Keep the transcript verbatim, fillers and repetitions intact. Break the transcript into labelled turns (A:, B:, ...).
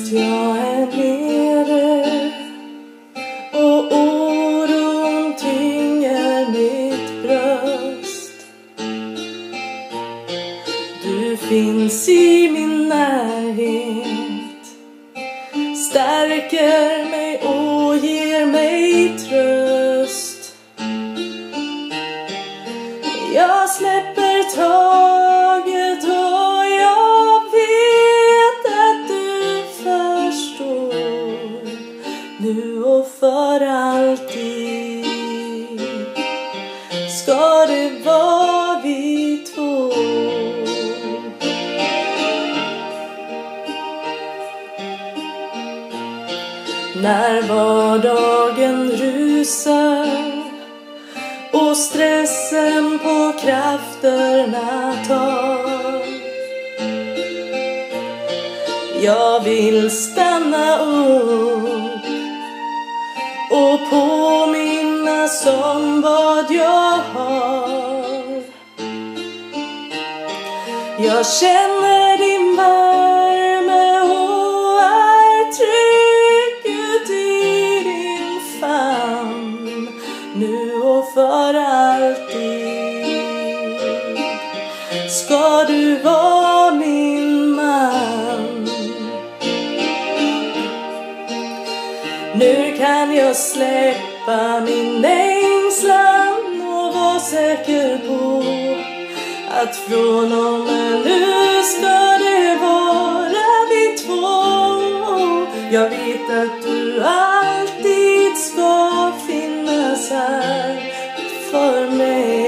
A: fast jag är nere och oron tynger mitt bröst. Du finns i min närhet, stärker mig och ger mig tröst. Jag släpper taget och jag vet att du förstår, nu och för alltid ska det vara vi två. När vardagen rusar och stressen på krafterna tar, jag vill stanna upp och påminnas om vad jag har. Jag känner din värme och är trygg ut i din famn, nu och för alltid ska du vara min man. Nu kan jag släppa min ängslan och vara säker på att från och med nu ska det vara vi två. Jag vet att du alltid ska finnas här för mig.